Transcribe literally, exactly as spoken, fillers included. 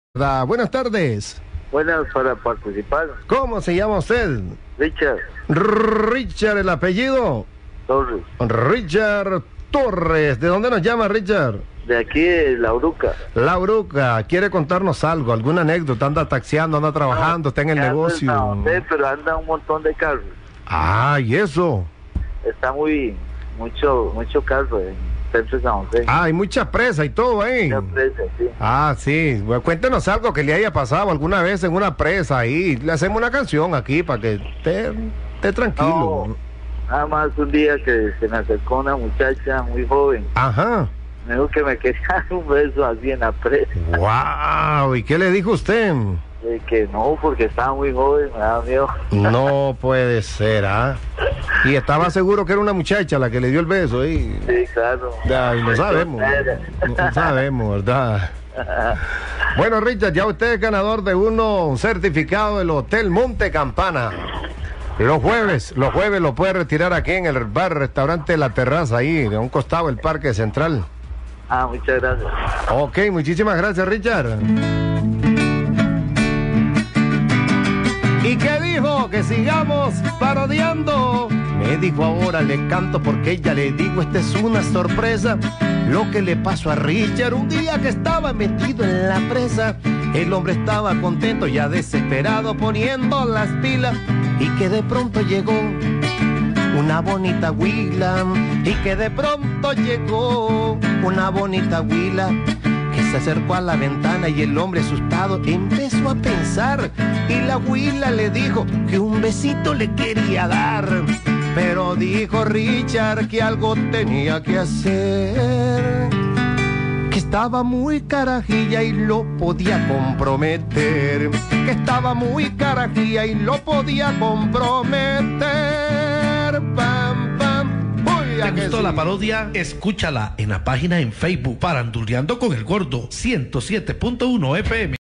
Da, buenas tardes. Buenas para participar. ¿Cómo se llama usted? Richard Richard, el apellido. Torres. Richard Torres. ¿De dónde nos llama, Richard? De aquí de La Uruca. La Uruca. ¿Quiere contarnos algo? ¿Alguna anécdota? ¿Anda taxiando, anda trabajando, No, está en el ando en negocio? San José, pero anda un montón de carros. Ah, ¿y eso? Está muy, mucho, mucho carro en Centro de San José. Ah, hay mucha presa y todo ahí. Mucha presa, sí. Ah, sí. Bueno, cuéntenos algo que le haya pasado alguna vez en una presa ahí. Le hacemos una canción aquí para que esté, esté tranquilo. No, nada más un día que se me acercó una muchacha muy joven. Ajá. Me dijo que me quería dar un beso así en la presa. Wow, ¿y qué le dijo usted? De que no, porque estaba muy joven, me daba miedo. No puede ser, ¿ah? Y estaba seguro que era una muchacha la que le dio el beso ahí. Sí, claro. Ay, no sabemos. No sabemos, ¿verdad? Bueno, Richard, ya usted es ganador de uno, un certificado del Hotel Monte Campana. Los jueves, los jueves lo puede retirar aquí en el bar, restaurante La Terraza, ahí, de un costado del Parque Central. Ah, muchas gracias. Ok, muchísimas gracias, Richard. ¿Y qué dijo? Que sigamos parodiando. Me dijo ahora le canto porque ella le digo esta es una sorpresa. Lo que le pasó a Richard un día que estaba metido en la presa. El hombre estaba contento ya desesperado poniendo las pilas. Y que de pronto llegó una bonita huila. Y que de pronto llegó una bonita huila. Se acercó a la ventana y el hombre asustado empezó a pensar. Y la huila le dijo que un besito le quería dar. Pero dijo Richard que algo tenía que hacer, que estaba muy carajilla y lo podía comprometer. Que estaba muy carajilla y lo podía comprometer. Pam, pam. ¿Te gustó sí? la parodia? Escúchala en la página en Facebook Faranduleando con el Gordo ciento siete punto uno F M.